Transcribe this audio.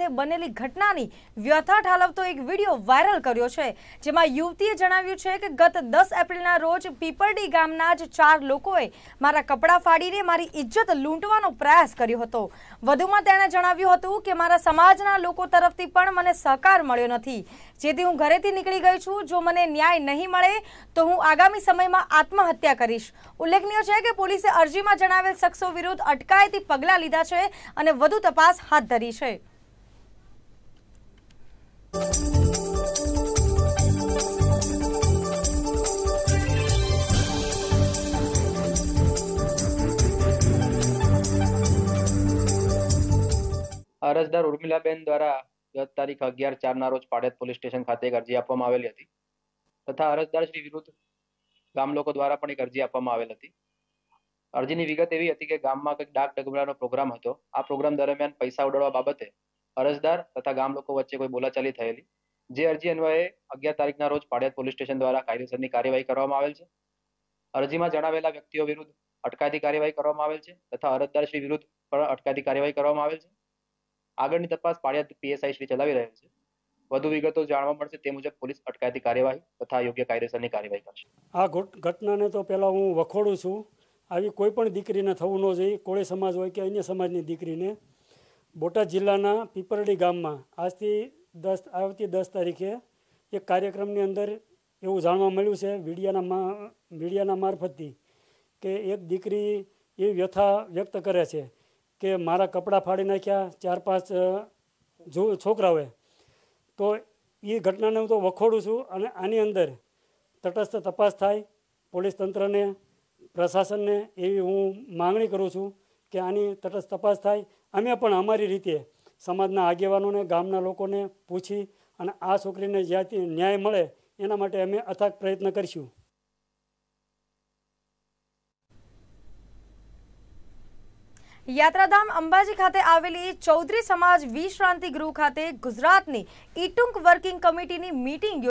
સાથે બનેલી ઘટનાની વ્યથા ઠાલવતો એક વિડીયો વાયરલ કર્યો છે, જેમાં યુવતીએ જણાવ્યું છે કે ગત 10 એપ્રિલના રોજ પીપરડી ગામના જ 4 લોકોએ મારા કપડાં ફાડીને મારી ઇજ્જત લૂંટવાનો પ્રયાસ કર્યો હતો। વધુમાં તેણે જણાવ્યું હતું કે મારા સમાજના લોકો તરફથી પણ મને સહકાર મળ્યો નથી, જેથી હું ઘરેથી નીકળી ગઈ છું। જો મને ન્યાય નહીં મળે તો હું આગામી સમયમાં આત્મહત્યા કરીશ। ઉલ્લેખનીય છે કે પોલીસે અરજીમાં જણાવેલ શખ્સો વિરુદ્ધ અટકાયતી પગલાં લીધા છે અને વધુ તપાસ હાથ ધરી છે। અરજદાર ઉર્મિલાબેન દ્વારા ગત તારીખ 11/4 રોજ પાળિયાદ પોલીસ સ્ટેશન ખાતે એક અરજી આપવામાં આવેલી હતી તથા અરજદાર શ્રી વિરુદ્ધ ગામ લોકો દ્વારા પણ એક અરજી આપવામાં આવેલ હતી। અરજીની વિગત એવી હતી કે ગામમાં કંઈક ડાક ડગમરાનો પ્રોગ્રામ હતો। આ પ્રોગ્રામ દરમિયાન પૈસા ઉડાડવા બાબતે અરજદાર તથા ગામ લોકો વચ્ચે કોઈ બોલાચાલી થયેલી, જે અરજી અન્વયે 11 તારીખના રોજ પાળિયાદ પોલીસ સ્ટેશન દ્વારા કાયદેસરની કાર્યવાહી કરવામાં આવેલ છે। અરજીમાં જણાવેલા વ્યક્તિઓ વિરુદ્ધ અટકાયતી કાર્યવાહી કરવામાં આવેલ છે તથા અરજદાર શ્રી વિરુદ્ધ પણ અટકાયતી કાર્યવાહી કરવામાં આવેલ છે। આગળની તપાસ પાળિયાદ પીએસઆઈ શ્રી ચલાવી રહેલ છે। વધુ વિગતો જાણવા મળશે તે મુજબ પોલીસ અટકાયતી કાર્યવાહી તથા યોગ્ય કાયદેસરની કાર્યવાહી કરશે। આ ઘટનાને તો પહેલાં હું વખોડું છું। આવી કોઈ પણ દીકરીને થવું ન જોઈએ, કોળી સમાજ હોય કે અન્ય સમાજની દીકરીને। બોટાદ જિલ્લાના પીપરડી ગામમાં આવતી 10 તારીખે એક કાર્યક્રમની અંદર એવું જાણવા મળ્યું છે મીડિયાના મારફતથી કે એક દીકરી એ વ્યથા વ્યક્ત કરે છે કે મારા કપડાં ફાડી નાખ્યા 4-5 છોકરાઓએ। તો એ ઘટનાને હું તો વખોડું છું અને આની અંદર તટસ્થ તપાસ થાય, પોલીસ તંત્રને, પ્રશાસનને એવી હું માંગણી કરું છું કે આની તટસ્થ તપાસ થાય। અમે પણ અમારી રીતે સમાજના આગેવાનોને, ગામના લોકોને પૂછી અને આ છોકરીને જ્યાંથી ન્યાય મળે એના માટે અમે અથાગ પ્રયત્ન કરીશું। યાત્રાધામ અંબાજી ખાતે આવેલી ચૌધરી સમાજ વિશ્રાંતિ ગૃહ ખાતે ગુજરાતની ઈ ટુંક વર્કિંગ કમિટીની મીટિંગ